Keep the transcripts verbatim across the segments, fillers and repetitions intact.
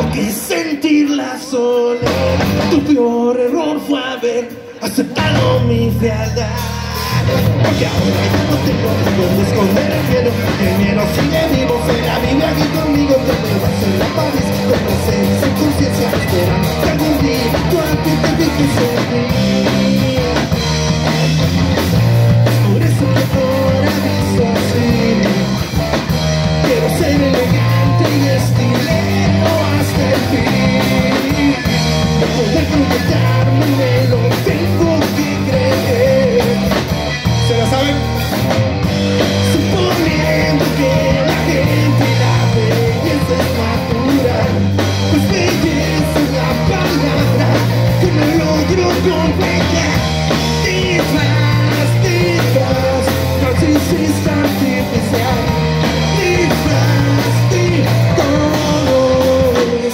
lo que es sentir la soledad. Tu peor error fue haber aceptado mi frialdad. Porque ahora ya no tengo dónde esconder el miedo. El miedo sigue vivo, será vive aquí conmigo. Te veo hacer la paz, con presencia y conciencia, esperando que algún día tú a ti te fijes en mí. Por eso que ahora aviso así. Quiero ser elegante y estilero hasta el fin. Poder proyectarme me lo tengo que creer. ¿Se la saben? Suponiendo que la gente la belleza es natural, pues belleza es la palabra que me logro completar. Disfraz, disfraz, narcisista artificial. Disfraz de colores.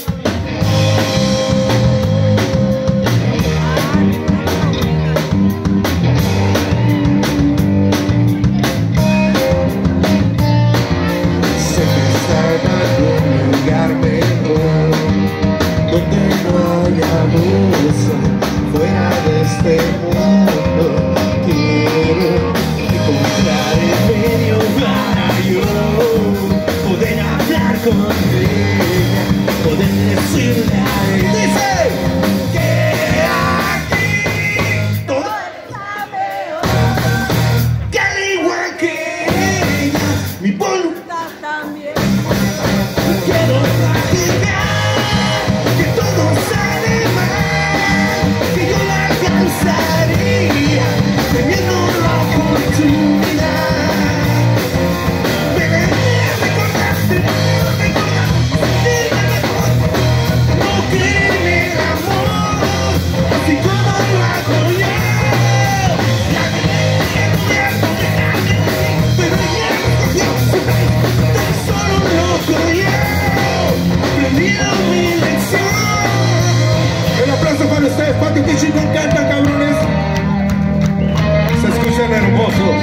Sé que estar en algún lugar mejor, donde no haya abuso, fuera de este mundo. Quiero encontrar el medio para yo poder hablar con ella, poder decirle a ella, dice que aquí todo está peor, que al igual que ella, mi voluntad también. Quiero practicar que todo sale mal, que yo la alcanzaría teniendo la oportunidad. Me debería recordarte, recordarte, sentirme mejor, no creer en el amor, así como lo hago yo. La quería cubierto de alguien, pero ella me escogió su vez, tan solo un loco yo, aprendido mi lección. Un aplauso para ustedes, Pati Pichi, me encantan, cabrones. Se escuchan hermosos.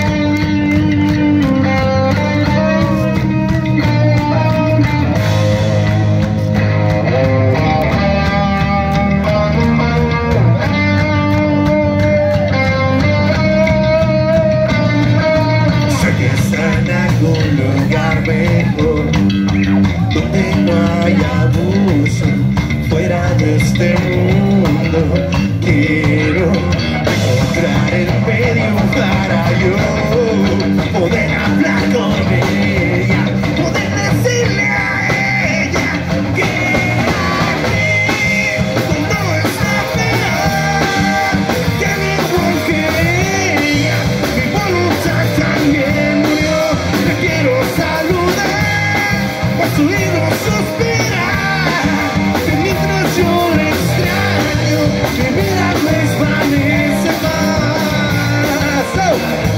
Sé que está en algún lugar mejor, donde no hay abuso, fuera de este mundo. Quiero encontrar el medio para yo poder hablar con ella, poder decirle a ella que aquí todo está peor, que al igual que ella, mi voluntad también murió. Te quiero saludar, has oído suspirar, que mientras yo le extraño, mi vida me desvanece más. Oh.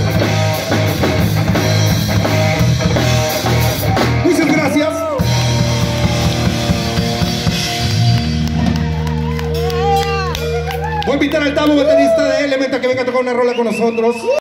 Muchas gracias. Voy a invitar al Tamo, baterista de Elementa, que venga a tocar una rola con nosotros.